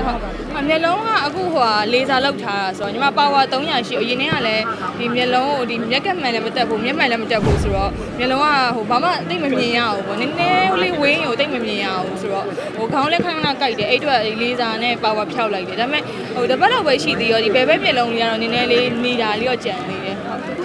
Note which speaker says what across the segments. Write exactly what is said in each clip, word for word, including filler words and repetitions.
Speaker 1: အမျက်လုံးကအခုဟိုကလေဆာလောက်ထားတာဆိုတော့ညီမပါဝါသုံးရာရှိအရင်ကလည်းဒီမျက်လုံးကိုဒီမျက်ကမှန်လည်းမတက်ဘူးမျက်မှန်လည်းမတက်ဘူးဆိုတော့မျက်လုံးကဟိုဘာမှတိတ်မမြင်ရဘူးပေါ့နည်းနည်းလေးဝင်းကိုတိတ်မမြင်ရဘူးဆိုတော့ဟိုခေါင်းလည်းခဏခဏကိုက်တယ်အဲ့အတွက်လေဆာနဲ့ပါဝါဖြောက်လိုက်တယ်ဒါပေမဲ့ဟိုတစ်ပတ်လောက်ပဲရှိသေးရောဒီဘယ်ဘက်မျက်လုံးလေးကတော့နည်းနည်းလေးနေတာလေးတော့ကြံနေတယ်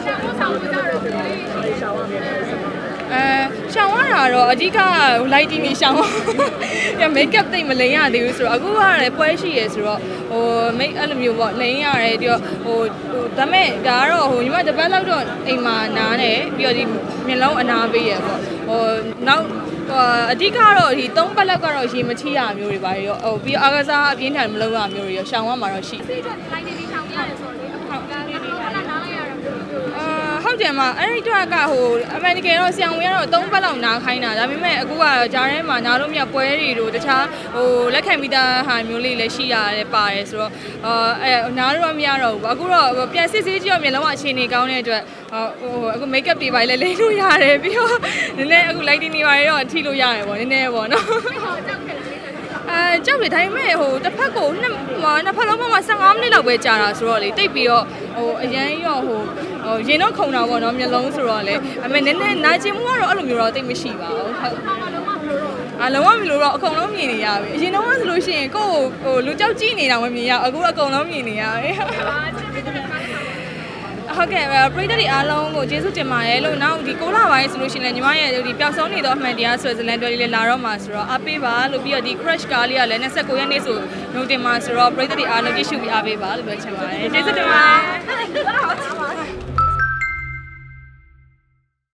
Speaker 1: အဲရှောင်းရတာတော့အဓိက lighting ကြီးရှောင်းရ makeup တိတ်မလိမ်ရသေးဘူးဆိုတော့အခုကလည်းပွဲရှိရယ်ဆိုတော့ဟို make အဲ့လိုမျိုးပေါ့လိမ်ရတယ်ပြီးတော့ဟိုဟိုဒါမဲ့ဒါကတော့ဟိုညီမတစ်ပတ်လောက်တော့အိမ်မှာနားတယ်ပြီးတော့ဒီမျက်လုံးအနာပေးရယ်ပေါ့ဟိုနောက်အဓိကတော့ဒီသုံးပတ်လောက်ကတော့ရေမချီရမျိုးတွေပါရောဟိုပြီးတော့အားကစားအပြင်းထန်မလုပ်ရမျိုးတွေရောရှောင်းရမှာတော့ရှိတယ် lighting ကြီးရှောင်းရတယ်ဆိုတော့လေအခုကလည်းနားလိုက်ရတာဟုတ်တယ်မအဲ့ဒီအတွက်ကဟိုအမေရိကန်တော့ဆီယံဝင်ကတော့သုံးပတ်လောက်နားခိုင်းတာဒါပေမဲ့အခုကဂျားထဲမှာနားလို့မြပွဲတွေတို့တခြားဟိုလက်ခံပြီးသားဟာမျိုးလေးလည်းရှိရတယ်ပါတယ်ဆိုတော့အဲနားတော့မရတော့ဘူးအခုတော့ပြန်စစ်စစ်ကြည့်ရမျက်လုံးကအခြေအနေကောင်းတဲ့အတွက်ဟိုအခု makeup တွေပါလည်းလိမ့်လို့ရတယ်ပြီးတော့နည်းနည်းအခု lighting တွေပါတော့ထိလို့ရတယ်ပေါ့နည်းနည်းပေါ့နော်အဲကြောက်တယ်ဒါပေမဲ့ဟိုတစ်ဖက်ကိုနှစ်နှစ်ဖက်လုံးမှာဆယ်ငါးမိနစ်လောက်ပဲကြာတာဆိုတော့လေတိတ်ပြီးတော့ဟိုအရန်ရောဟိုဟိုရင်တော့ခုံတာပေါ့နော်မျက်လုံးဆိုတော့လေအမေနည်းနည်းနာကျင်မှုကတော့အဲ့လိုမျိုးတော့တိတ်မရှိပါဘူးဟုတ်အလုံးဝမလို့တော့အကုန်လုံးမြင်နေရပြီအရင်တော့ဆိုလို့ရှိရင်ကိုယ့်ဟိုလူကြောက်ကြည့်နေတာမမြင်ရအခုအကုန်လုံးမြင်နေရပြီဟုတ်ကဲ့ပရိသတ်တွေအားလုံးကိုကျေးဇူးတင်ပါတယ်လို့နောက်ဒီကိုလာပိုင်းဆိုလို့ရှိရင်လည်းညီမရဲ့ဒီပျောက်ဆုံးနေသောအမှန်တရားဆိုတဲ့ဇလန်တွဲလေးလည်းလာတော့မှာဆိုတော့အားပေးပါလို့ပြီးတော့ဒီ crush ကားလေးကလည်းနှစ်ကိုရက်နေ့ဆိုညုံတင်မှာဆိုတော့ပရိသတ်တွေအားလုံးကြည့်ရှုပြီးအားပေးပါလို့ပြောချင်ပါတယ်ကျေးဇူးတင်ပါတယ်